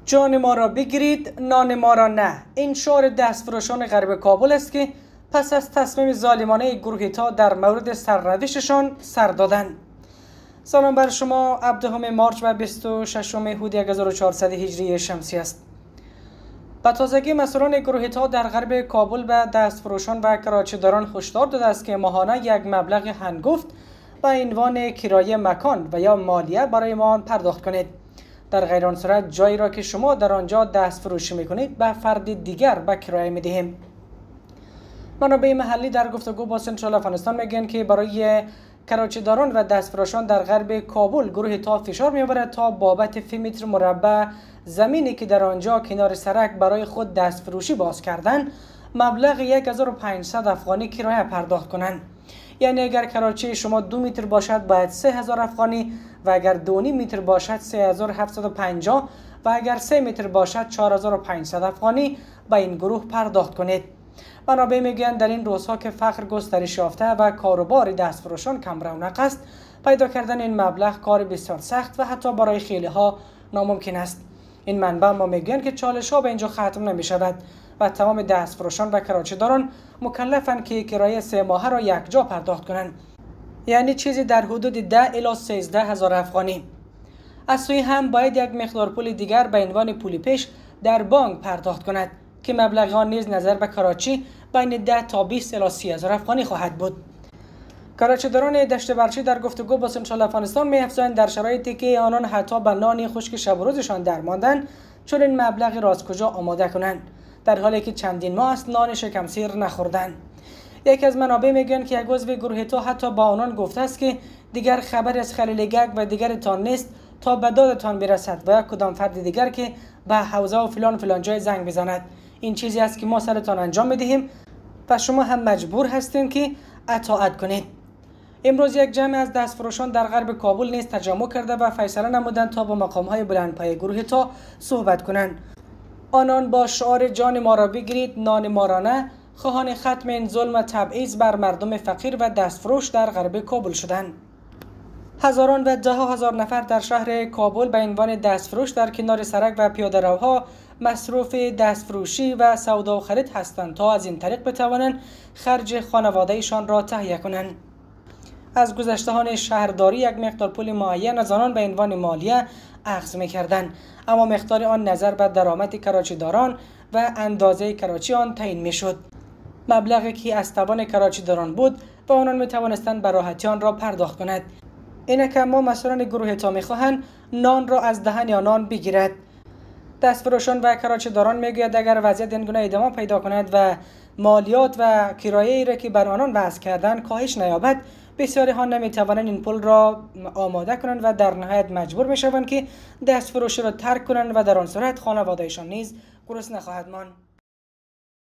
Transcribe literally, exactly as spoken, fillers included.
جان ما را بگیرید، نان ما را نه. این شعار دستفروشان غرب کابل است که پس از تصمیم ظالمانه گروه تا در مورد سرنوشتشان سر دادند. سلام بر شما. هفدهم مارچ و بیست و ششم هود هزار و چهارصد هجری شمسی است. به تازگی مسئولان گروه تا در غرب کابل به دستفروشان و کراچه‌داران هشدار داده است که ماهانه یک مبلغ هنگفت به عنوان کرایه مکان و یا مالیه برای ما پرداخت کنید. در غیر آن صورت جایی را که شما در آنجا دست فروشی میکنید به فرد دیگر به کرایه میدهیم. منابع محلی در گفتگو با سنترال افغانستان میگن که برای کراچه‌داران و دستفروشان در غرب کابل گروه تا فشار میآورد تا بابت فی متر مربع زمینی که در آنجا کنار سرک برای خود دست فروشی باز کردن مبلغ یک هزار و پانصد افغانی کرایه پرداخت کنند. یعنی اگر کراچه شما دو متر باشد باید سه هزار افغانی و اگر دو نیم متر باشد سه هزار و هفتصد و پنجاه و اگر سه متر باشد چهار هزار و پانصد افغانی به این گروه پرداخت کنید. منابع میگویند در این روزها که فقر گسترش یافته و کاروبار دستفروشان کم رونق است، پیدا کردن این مبلغ کار بسیار سخت و حتی برای خیلی ها ناممکن است. این منبع ما میگویند که چالش ها به اینجا ختم نمی شود و تمام دستفروشان و کراچه‌داران مکلفند که کرایه سه ماهه را یک جا پرداخت کنند، یعنی چیزی در حدود ده الی سیزده هزار افغانی. از سوی هم باید یک مقدار پول دیگر به عنوان پول پیش در بانک پرداخت کند که مبلغ آن نیز نظر به کراچی بین ده تا بیست الی سی هزار افغانی خواهد بود. کراچه‌داران دشت برچی در گفتگو با سنترال افغانستان می‌افزایند در شرایطی که آنان حتی به نان خشک شب و روزشان درماندند چون این مبلغ را از کجا آماده کنند در حالی که چندین ماه است نان شکم سیر نخوردند. یکی از منابع میگویند که یک عضو گروه تا حتی با آنان گفته است که دیگر خبر از خلیل گگ و دیگرتان نیست تا به دادتان برسد و یک کدام فرد دیگر که به حوزه و فلان فلان جای زنگ بزند. این چیزی است که ما سرتان انجام میدهیم و شما هم مجبور هستید که اطاعت کنید. امروز یک جمع از دستفروشان در غرب کابل نیز تجمع کرده و فیصله نمودند تا با مقام‌های بلندپایه گروه تا صحبت کنند. آنان با شعار جان ما را بگیرید، نان ما را نه، خواهان ختم این ظلم و تبعیض بر مردم فقیر و دستفروش در غرب کابل شدند. هزاران و ده هزار نفر در شهر کابل به عنوان دستفروش در کنار سرک و پیاده‌روها مصروف دستفروشی و سودا و خرید هستند تا از این طریق بتوانند خرج خانواده‌شان را تهیه کنند. از گذشتهان شهرداری یک مقدار پول معین از آنان به عنوان مالیه اخذ می‌کردند، اما مقدار آن نظر به درآمد کراچه‌داران و اندازه کراچی آن تعیین می‌شد. مبلغی که از توان کراچه‌داران بود و آنان می‌توانستند به راحتی آن را پرداخت کنند. اینک اما مسئولان گروه تا می‌خواهند نان را از دهن آنان بگیرد. دستفروشان و کراچه‌داران میگوید اگر وضعیت این گونه ادامه پیدا کند و مالیات و کرایه‌ای را که بر آنان وضع کردند کاهش نیابد، بسیاری ها نمیتوانند این پول را آماده کنند و در نهایت مجبور میشوند که دستفروشی را ترک کنند و در آن صورت خانواده‌شان نیز گرسنه خواهد ماند.